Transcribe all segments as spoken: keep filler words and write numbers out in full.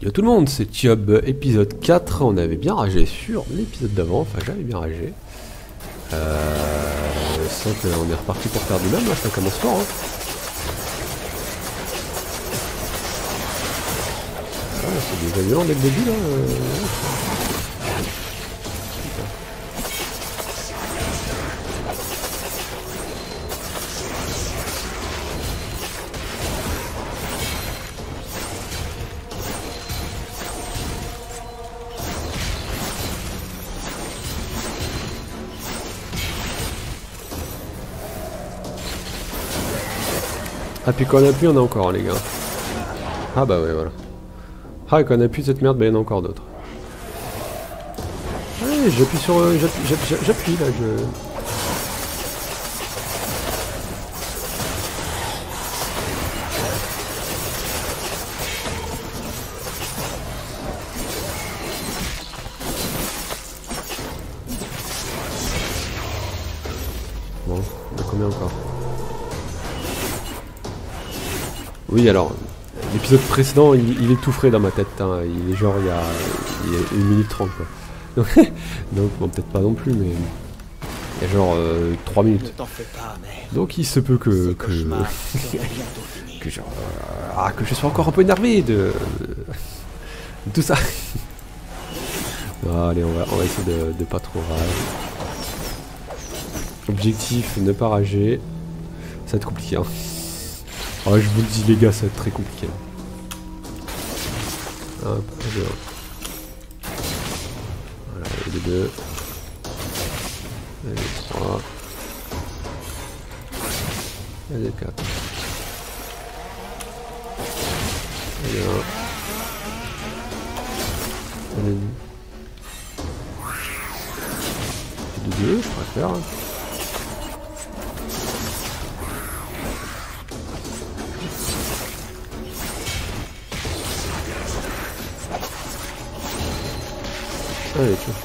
Yo tout le monde, c'est Tiob, épisode quatre, on avait bien ragé sur l'épisode d'avant, enfin j'avais bien ragé. Euh, je sens qu'on est reparti pour faire du même, là, ça commence fort. Hein. Ah, c'est déjà violent dès le début là. Euh... Ah puis quand on appuie on a encore hein, les gars. Ah bah ouais voilà. Ah et quand on appuie cette merde bah il y en a encore d'autres. Ouais j'appuie sur... Euh, j'appuie là je... Bon, on a combien encore? Oui alors, l'épisode précédent il, il est tout frais dans ma tête, hein. Il est genre il y a, il y a une minute trente quoi. Donc, donc bon peut-être pas non plus mais il y a genre euh, trois minutes. Pas, donc il se peut que que, que, genre, euh, ah, que je sois encore un peu énervé de, de tout ça. Bon, allez on va, on va essayer de, de pas trop rager. Objectif ne pas rager. Ça va être compliqué hein. Ah je vous le dis les gars, ça va être très compliqué. Hop, deux. Voilà, et les deux. Et les trois. Et les quatre. Et un. Et les deux. Et deux, je préfère. Allez, tiens.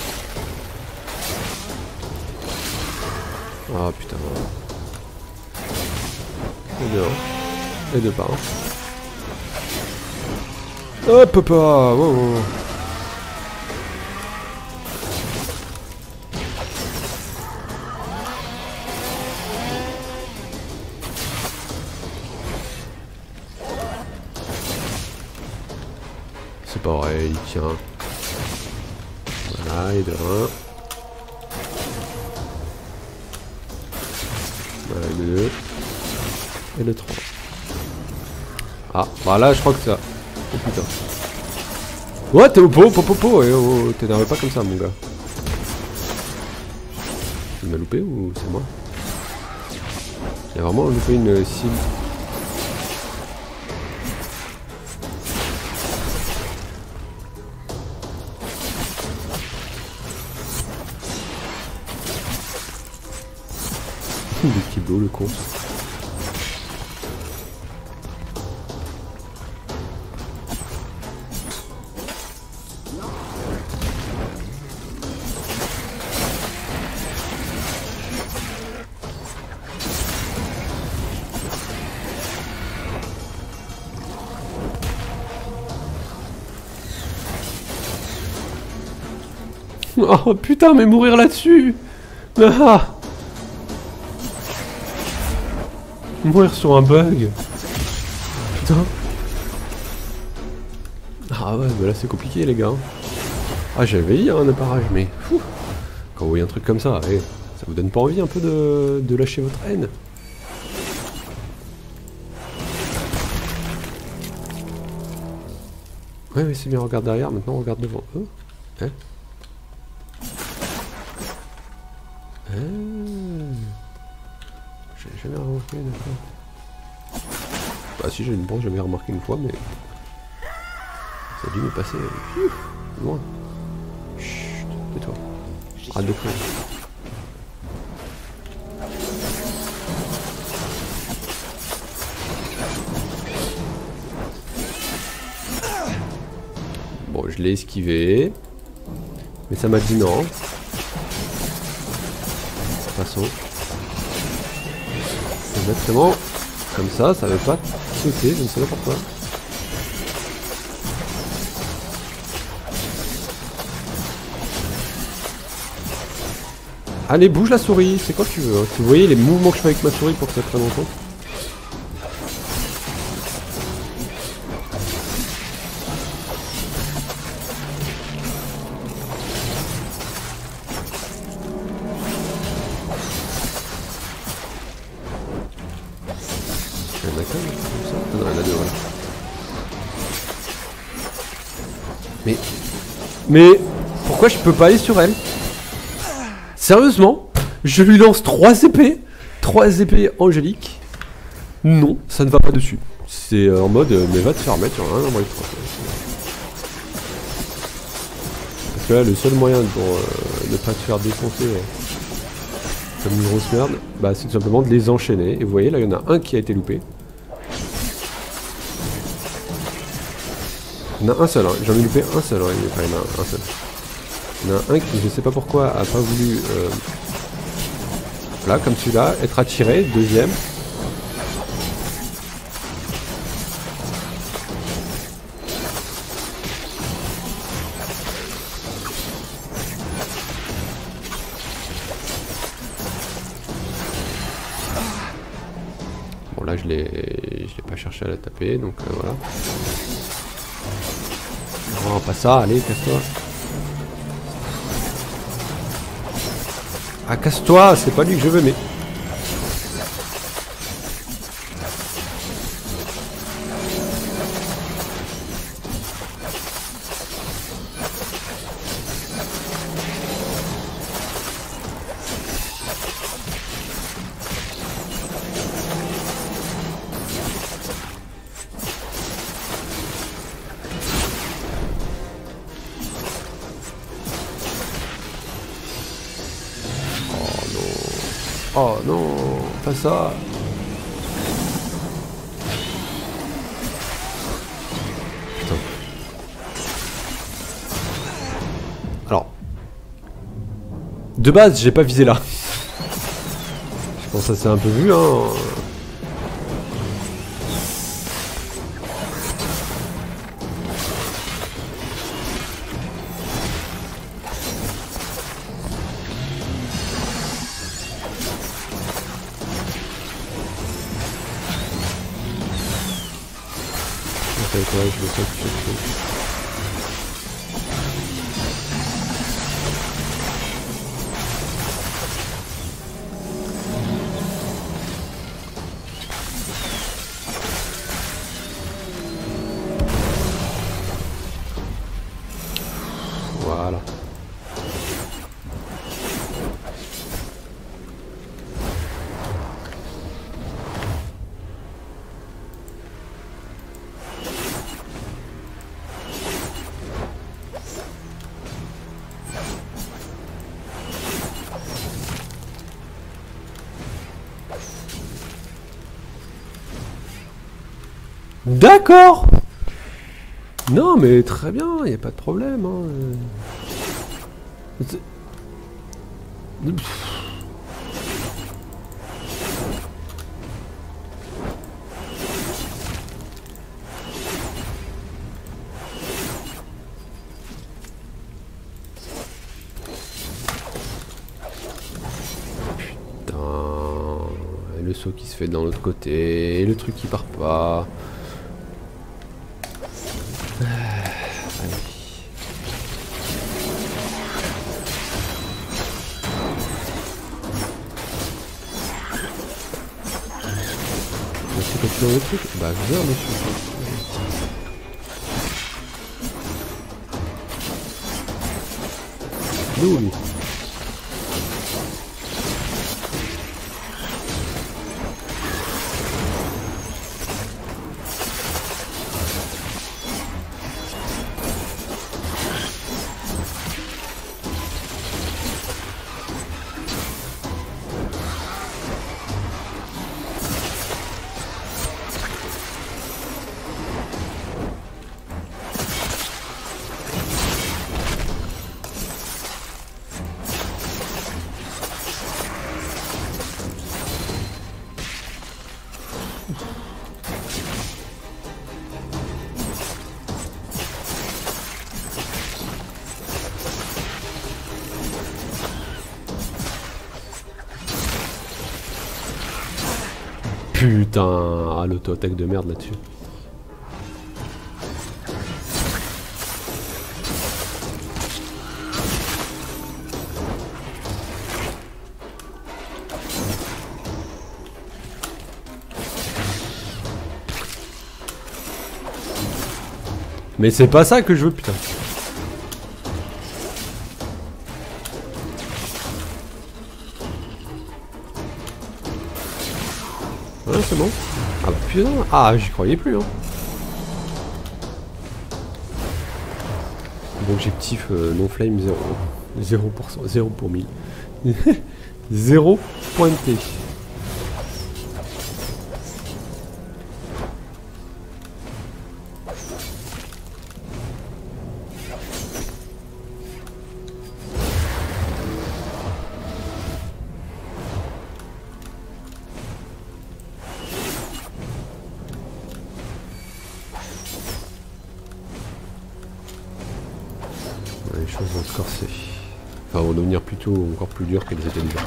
Ah putain. Et deux. Et deux pas. Hop hop wow, wow. C'est pareil, tiens. Voilà, et de un. Voilà, et de deux. Et de trois. Ah, bah là, je crois que ça. Oh putain. Ouais, t'es au pot, po, po, po. Eh, oh, oh, t'énerve pas comme ça, mon gars. Tu m'as loupé ou c'est moi? Il y a vraiment loupé une cible. Le kilo, le con. Oh putain, mais mourir là-dessus! Ah! Mourir sur un bug. Putain. Ah ouais, bah là c'est compliqué les gars. Ah j'avais dit un apparage, mais fou. Quand vous voyez un truc comme ça, eh, ça vous donne pas envie un peu de, de lâcher votre haine? Ouais mais c'est bien, regarde derrière, maintenant on regarde devant. Oh. Hein ah. J'ai jamais remarqué une fois. Bah si j'ai une branche, j'ai jamais remarqué une fois, mais ça a dû me passer euh, loin. Chut, tais-toi. Arrête de courir. Bon, je l'ai esquivé, mais ça m'a dit non. Passons. Exactement comme ça, ça veut pas sauter, je ne sais pas pourquoi. Allez, bouge la souris, c'est quoi que tu veux. Hein. Vous voyez les mouvements que je fais avec ma souris pour que ça prenne en compte. Il y en a qu'un, comme ça. Ah non, il y en a deux, voilà. Mais... Mais... Pourquoi je peux pas aller sur elle? Sérieusement? Je lui lance trois épées, trois épées angéliques. Non, ça ne va pas dessus. C'est en mode, mais va te faire mettre sur un, moi, parce que là, le seul moyen pour euh, ne pas te faire défoncer euh, comme une grosse merde, bah, c'est tout simplement de les enchaîner. Et vous voyez, là, il y en a un qui a été loupé. Il y en a un seul, hein. J'en ai loupé un seul, hein. Enfin, il y en a un seul. Il y en a un qui, je sais pas pourquoi, a pas voulu... Euh, là, comme celui-là, être attiré, deuxième. Bon là je l'ai je l'ai pas cherché à la taper, donc euh, voilà. Non, pas ça, allez, casse-toi. Ah, casse-toi, c'est pas lui que je veux, mais... Oh non, pas ça. Putain. Alors. De base, j'ai pas visé là. Je pense que ça s'est un peu vu, hein. Ouais, je le sais, je le sais. Voilà. D'accord. Non mais très bien, il n'y a pas de problème. Hein. Putain, et le saut qui se fait dans l'autre côté, et le truc qui part pas. Dans le truc, bah viens monsieur. Nous lui. Putain, ah, l'auto-attaque de merde là-dessus. Mais c'est pas ça que je veux, putain. Ouais, c'est bon. Ah bah putain, ah j'y croyais plus hein. Objectif euh, non flame zéro. zéro pour cent, zéro pour mille. zéro pointé. Les choses vont se corser. Enfin, vont devenir plutôt encore plus dures qu'elles étaient déjà.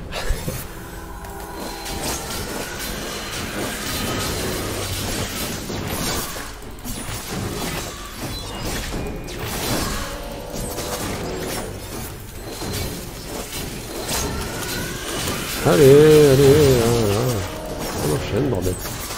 Allez, allez, là, là. On enchaîne, bordel.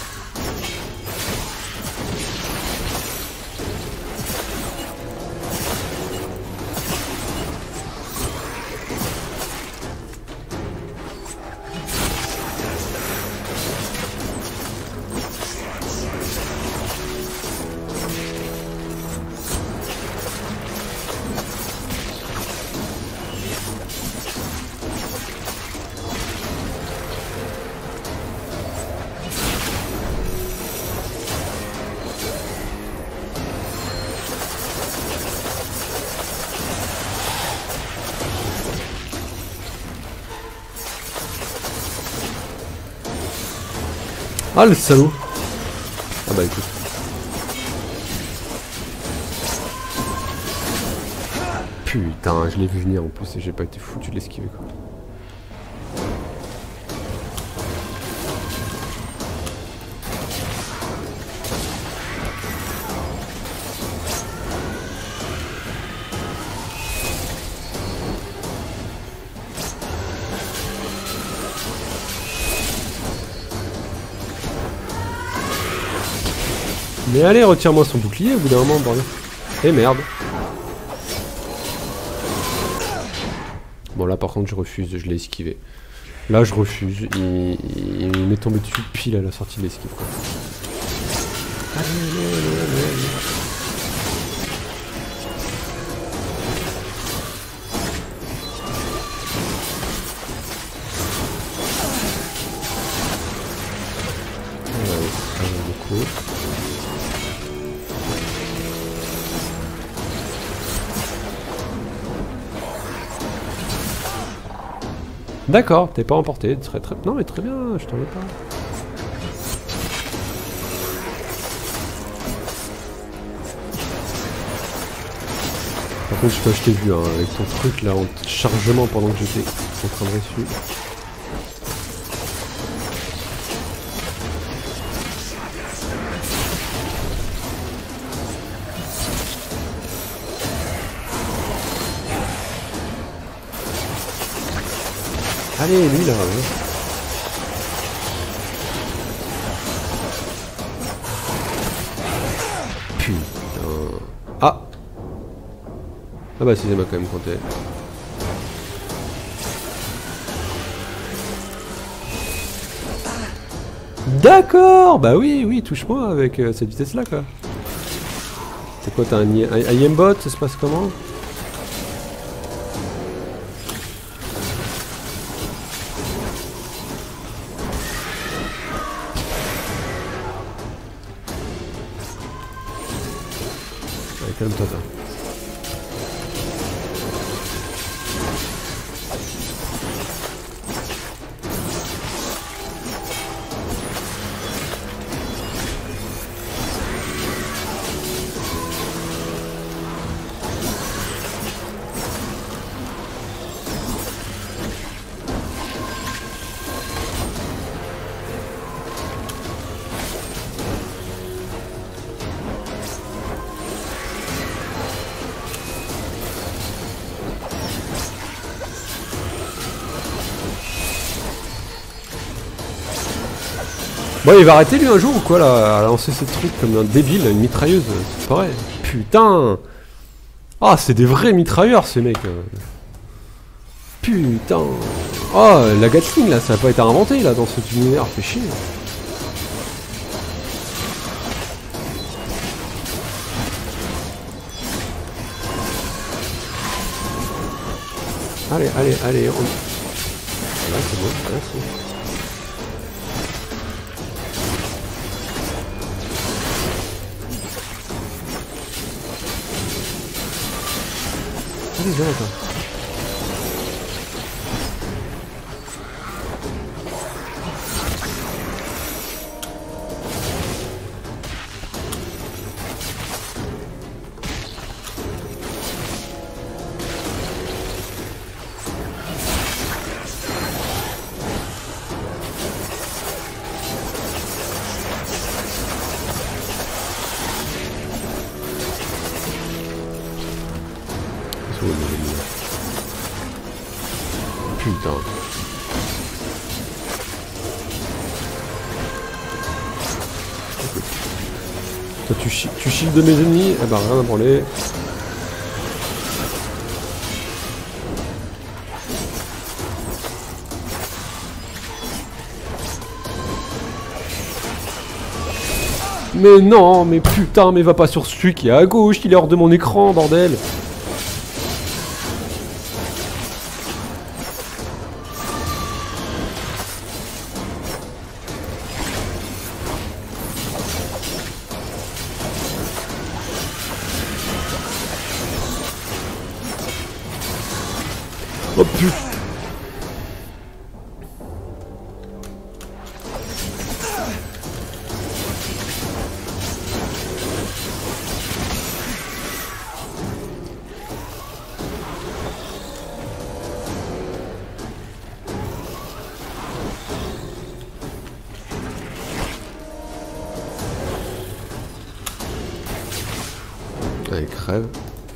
Ah le salaud. Ah bah écoute. Putain, je l'ai vu venir en plus et j'ai pas été foutu de l'esquiver quoi. Mais allez, retire-moi son bouclier au bout d'un moment, bordel. Eh merde. Bon là par contre je refuse, je l'ai esquivé. Là je refuse, il, il, il m'est tombé dessus pile à la sortie de l'esquive quoi. Allez, allez, allez, allez, allez. D'accord, t'es pas emporté, très très... Non mais très bien, je t'en veux pas. Par contre, je sais pas, je t'ai vu hein, avec ton truc là en chargement pendant que j'étais en train de dessus. Allez, lui là, ouais. Putain. Ah. Ah bah si, ça m'a quand même compté. D'accord. Bah oui, oui, touche-moi avec euh, cette vitesse là quoi. C'est quoi, t'as un, un, un aimbot, ça se passe comment? Calme-toi, toi. Bon, il va arrêter lui un jour ou quoi là, à lancer ces trucs comme un débile, une mitrailleuse, c'est pareil. Putain. Ah, c'est des vrais mitrailleurs ces mecs. Putain. Oh, la Gatling là, ça n'a pas été inventé là dans cet univers, fait chier. Allez, allez, allez, on... Là c'est bon, là c'est bon. Allez, viens, attends. Putain. Toi tu, chi tu shields de mes ennemis, eh ben rien à branler. Mais non, mais putain, mais va pas sur celui qui est à gauche, il est hors de mon écran, bordel. Oh putain. Allez, crève.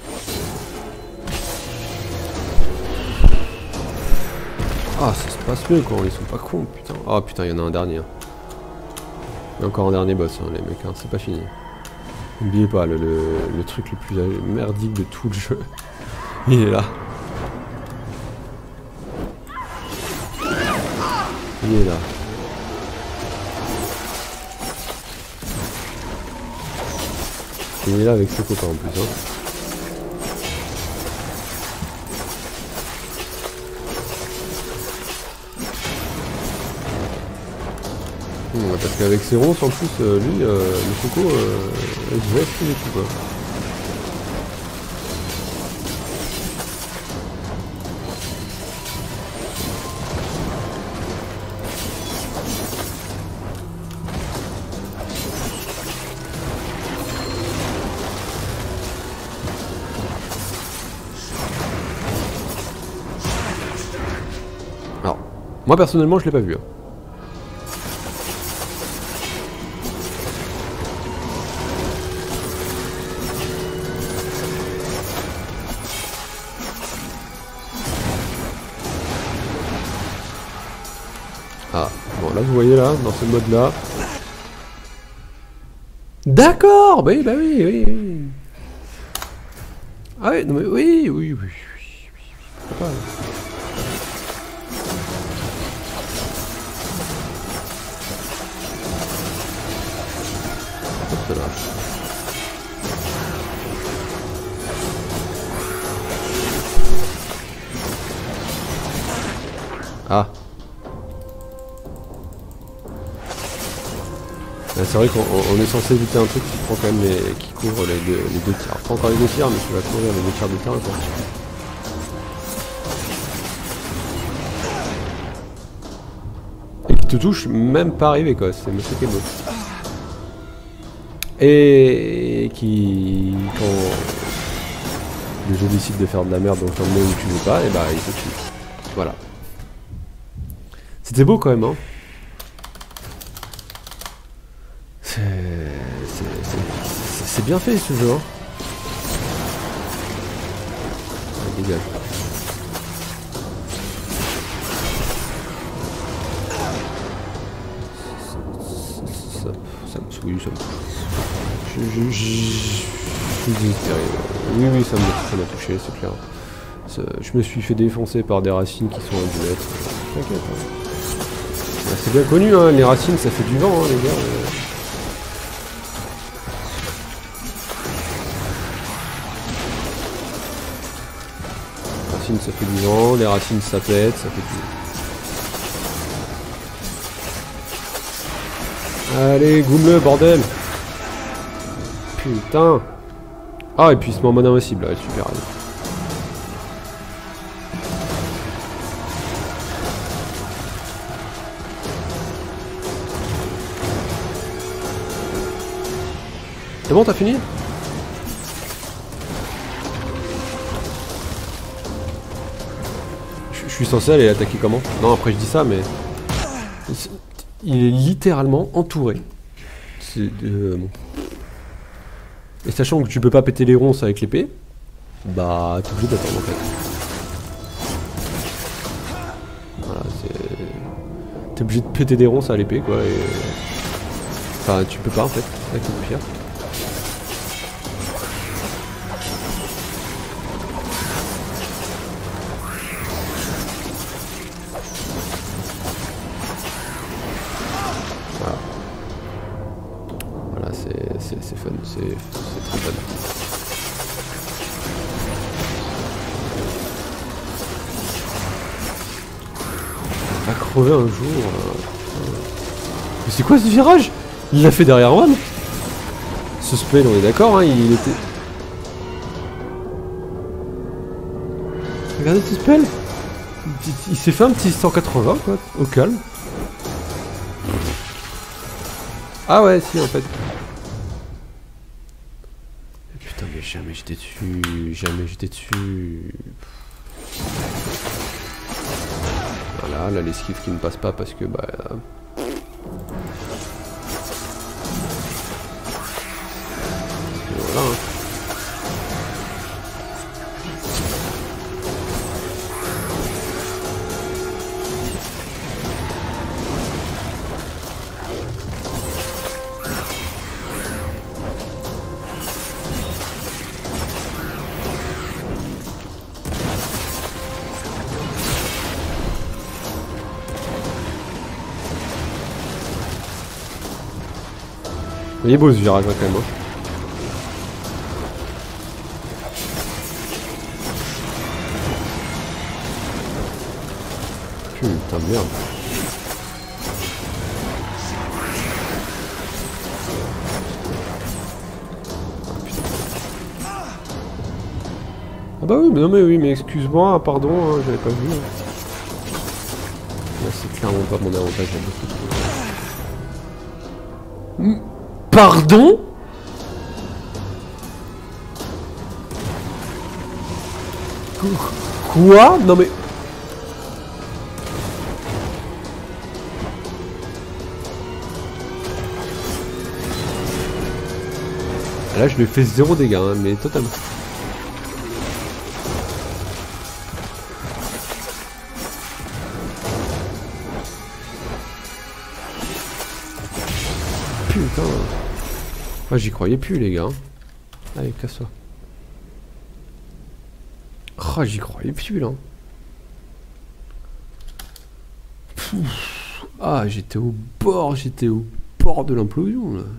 Ah, ça se passe mieux quand ils sont pas cons, putain. Ah putain, il y en a un dernier. Il y a encore un dernier boss, hein, les mecs, hein, c'est pas fini. N'oubliez pas, le, le, le truc le plus merdique de tout le jeu. Il est là. Il est là. Il est là avec ses copains en plus, hein. Parce qu'avec ses ronces en plus, euh, lui, euh, le Coco, euh, il devait être plus tout quoi. Alors, moi personnellement je l'ai pas vu. Hein. Ah, bon là vous voyez là, dans ce mode là. D'accord, bah oui, bah oui, oui, oui. Ah oui, non mais oui, oui, oui, oui, oui, pourquoi pas. Hop là. Ah. C'est vrai qu'on est censé éviter un truc qui prend quand même les, qui couvre les deux, les deux tiers. Pas encore les deux tiers, mais qui va couvrir les deux tiers du terrain quoi. Et qui te touche même pas arrivé quoi, c'est monsieur qui est beau. Et qui, quand le jeu décide de faire de la merde dans un monde où tu veux pas, et bah il te tue. Voilà. C'était beau quand même hein. C'est bien fait ce jeu hein. Ah, dégage. Oui, ça me touche. Je, je, je, je suis désespéré. Oui, oui, ça m'a touché, c'est clair. Ça, je me suis fait défoncer par des racines qui sont à du mètre. T'inquiète. Hein. C'est bien connu, hein, les racines, ça fait du vent, hein, les gars. Les racines, ça fait du vent, les racines, ça pète, ça fait du... Allez, goume-le, bordel. Putain. Ah, et puis il se met en mode invincible, là, super. Allez. C'est bon, t'as fini? Je suis censé aller attaquer comment? Non, après je dis ça, mais... Il est littéralement entouré. C'est... Euh, bon. Et sachant que tu peux pas péter les ronces avec l'épée, bah t'es obligé d'attendre en fait. Voilà, c'est... T'es obligé de péter des ronces à l'épée quoi, et... Enfin, tu peux pas en fait, avec une pierre. C'est fun, c'est très fun. On va crever un jour. Euh... Mais c'est quoi ce virage? Il l'a fait derrière moi. Ce spell, on est d'accord, hein, il était... Regardez ce spell. Il, il s'est fait un petit cent quatre-vingts, quoi, au calme. Ah ouais, si, en fait. Putain, mais jamais j'étais dessus, jamais j'étais dessus. Voilà, là l'esquive qui ne passe pas parce que bah... Et voilà. Hein. Il est beau ce virage quand même. Hein. Putain de merde. Ah, putain. Ah bah oui, mais non mais oui, mais excuse-moi, pardon, hein, j'avais pas vu. Hein. Là c'est clairement pas mon avantage, il y a beaucoup de... Pardon? Quoi? Non mais... Là je lui ai fait zéro dégâts, hein, mais totalement. Putain. Moi j'y croyais plus les gars. Allez, casse-toi. Oh, j'y croyais plus là. Pouf. Ah, j'étais au bord, j'étais au bord de l'implosion là.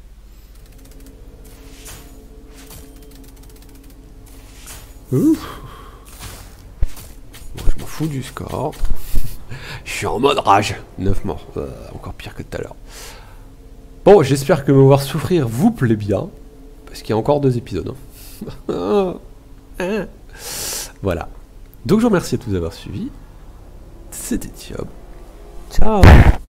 Ouf. Moi je m'en fous du score. Je suis en mode rage. neuf morts. Euh, encore pire que tout à l'heure. Bon, j'espère que me voir souffrir vous plaît bien. Parce qu'il y a encore deux épisodes. Hein. Voilà. Donc je vous remercie à tous d'avoir suivi. C'était Thiob. Ciao.